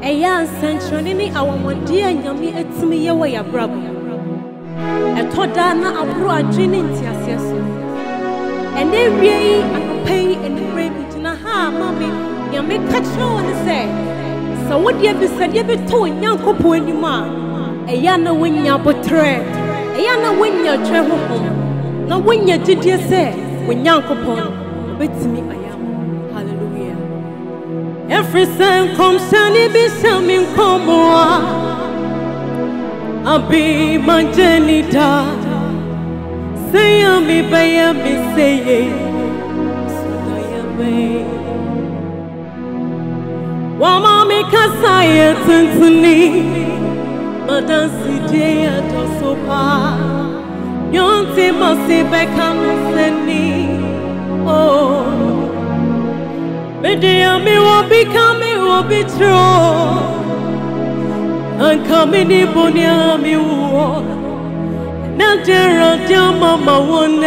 Eya sanctionini awamondia nyame etimi ye wa yabrabo. Etoda na abro adwene ntiaseso. Ene wie akopei ene brebi tina ha mame nyame kacho ne se. So wodi ebisade beto nyankopo anima. Eya na wonya botre. Eya na wonya twe hohom. Na wonya gidie se wonyankopo betimi ayam. Hallelujah. Every sun comes and it be something come I'll be my janitor. Say me by me say so I Wama me kasaya tuntuni Madansi jaya tosopa Yonte masi beka museni Oh Media me will become me will be true And coming in Bonia me war Najera mama one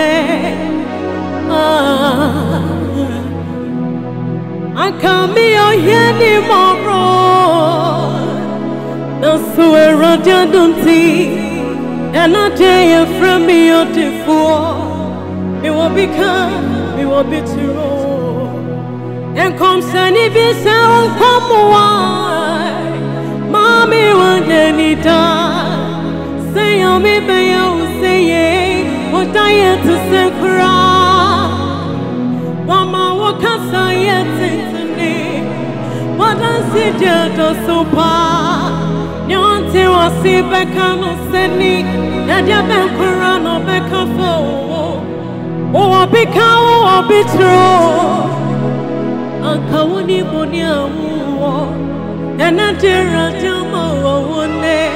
I can't be a yenny more. No swear I don't see. And I tell you from me or before. It will become, it will be true. And come sunny be sound come why. Mommy won't any die. Say on me by you say what I had to say cry. Mama walk outside today. What I see just so far. Nyonte was see back on Sydney. And your bank around or back of oh, become or be true. Uncle Winnie Bonia and I dare Jamo one day.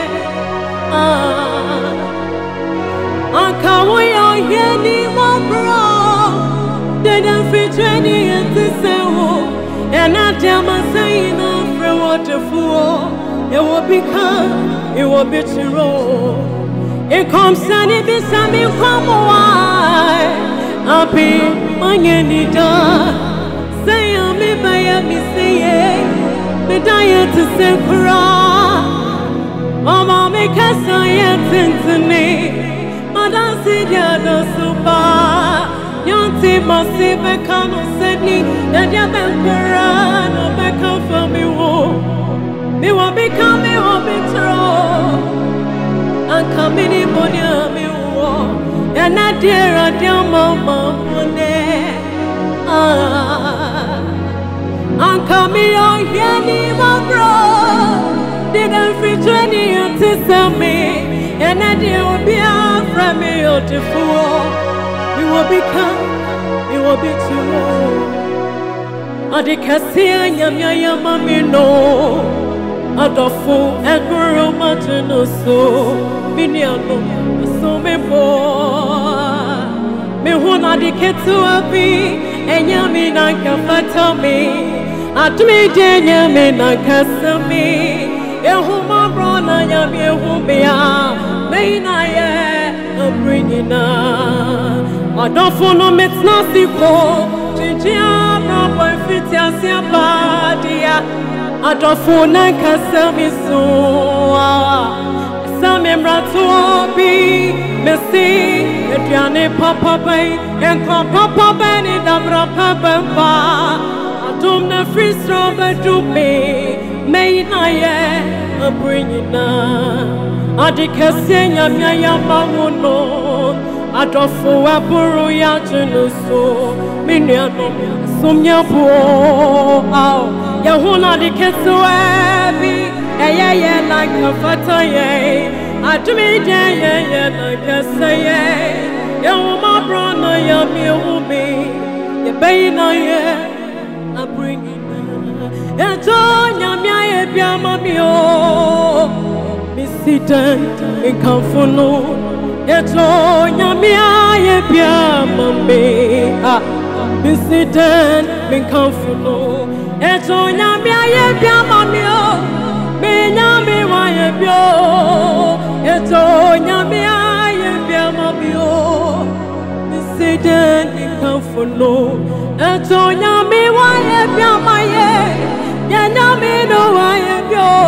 Uncle, we are here, more bro. Didn't fit any and to say, and I tell my saying for waterfall, it will become, it will be true. It comes and it be something come why. I'll be my nida. Say, I'm me by me say, the diet to say, cry. Mama make us science to me. Madame said, yeah, no super. Yonti masi beka no seni and ya benkara no beka for me wo become me wo betro and coming in bonia me wo and I dare mama one and coming on here ni my bro didn't fit any to sell me and I dare be a from me to fool. You will become, you will be true. Adikasia nyamya mami no. Adofo eguru matino so. Miniano so me bo. Me hona diketu abi. Enyami na kafata me. Atumi jenyami na kasami. Ehuma brona nyami ehumia. Meina ye bringing up. I don't follow me snaziko, Gigia, Bravo, Fitiasia, Badia. I don't follow Casami so. Some Embratobi, Messi, Adriane Papa Bay, and Papa Benny, Dabra Papa. I don't know free straw, but do me. May I bring it up. I decasenia, Mamuno. Adofo aburu ya jenuso miniano sumya po ya hona dikeso abi ye like a fata ye atumi ye like a say ya uma brona ya mi umi ye beina ye I bring it ya tonya mi ye bia mami o mi sitan in kamfuno Eto nyamia ye bia mame Bisiden min kamfuno Eto nyamia ye bia mame Me nyami wa ye bio Eto nyamia ye bia mame Bisiden min kamfuno Eto nyami wa ye bia maye Ye nyami no wa ye bio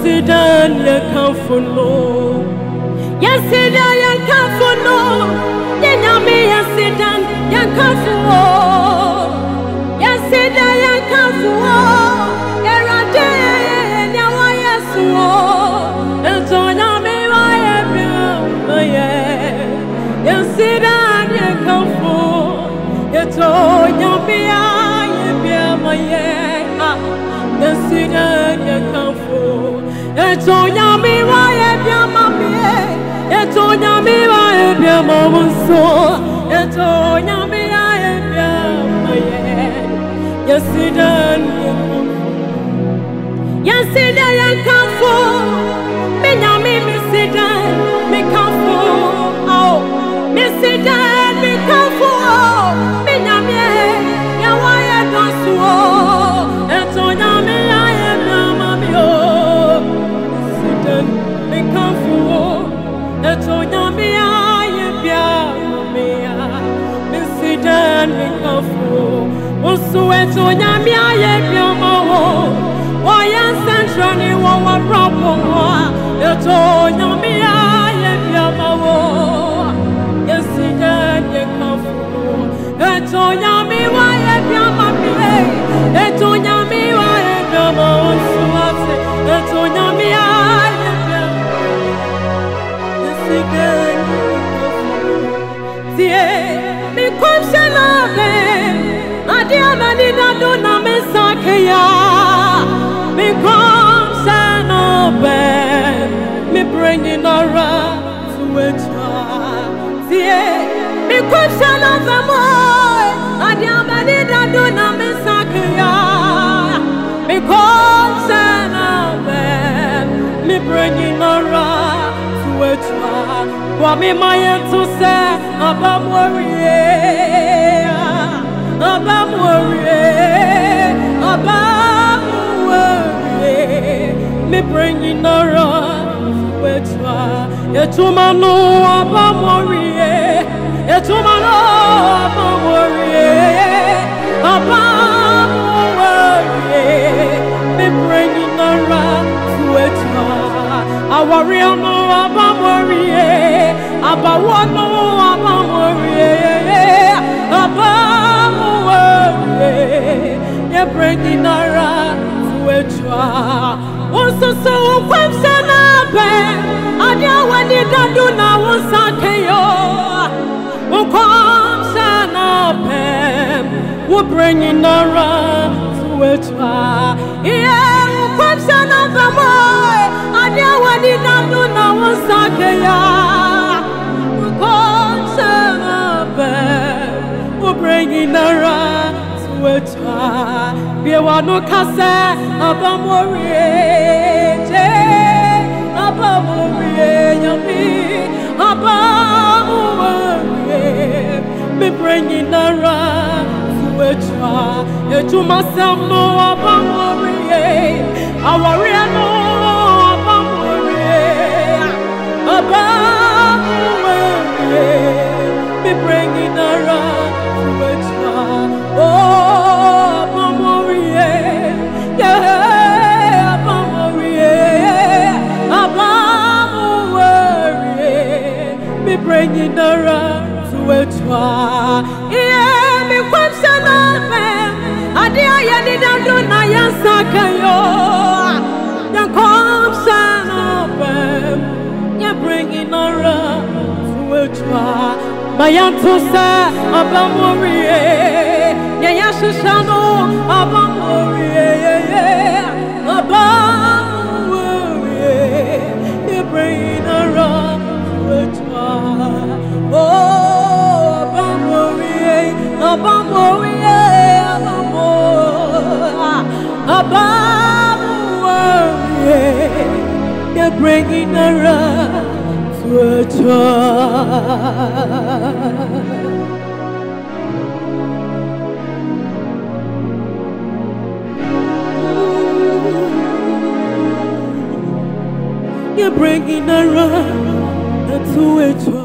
sit down, you come for no. Yes, sit down, you come for no. Yenyame, yes, sit down, you come for. Yes, sit down, you come for. Erade, nyawa yesu. Eto nyame wa yebia, yes, sit down, you come for. Eto nyame ya yebia, yes, sit down, you come for. Eto nyame wa yebia, eto nyame wa yebia, mamuso. Eto nyame ya yebia, yes, sit down, you come for. Yes, sit down, you come for. Me nyame, me sit down, me come for. Oh, me sit down, me come for. Me nyame, ya wa yebia, so. Eto nyame ya yebia, mamio. Sit down, me come for. Eto nyame ya yebia, mamia. Me sit down, me come for. Osu eto nyame ya yebia, mawo. Waya central ni wa problem wa. Eto nyame ya yebia, mawo. Yes, sit down, you come for. Eto nyame wa yebia, mamia. Eto nyame wa yebia, mawo. Eto nyame ya yebia. Yes, sit down, you come for. Tie mi kwamshana be. Adia mani na do na me sakeya. Me kwamshana be. Me bringing around to a child. Tie mi kwamshana be moy. Adia mani na do na me sakeya. Me kwamshana be. Me bringing around to a child. Wa me mayen to say abam worry. Abam worry, me bringing around with her. Etumano abam worry, etumano abam worry, me bringing around with her. I worry no abam worry, abawano abam worry, you're bringing around to a trial. Also, so kwamshana be. Adia wani dadu na wusakayo. Kwamshana be. We're bringing around to a trial. Yeah, kwamshana be moy. Adia wani dadu na wusakayo. Kwamshana be. We're bringing around. Be one no kase abamori abamori yami abamori me bringing around to myself no abamori awari no abamori me bringing around oh bringing around to a trial. Yeah, me kwamshana be. Adia ya ni dadu na yansakayo. Ya kwamshana be. Ya bringing around to a trial. Mayanto sa abamori. Ya yashishano abamori. Abamori. Ya bringing around. Oh, abamori, you're bringing around to a you're bringing around to a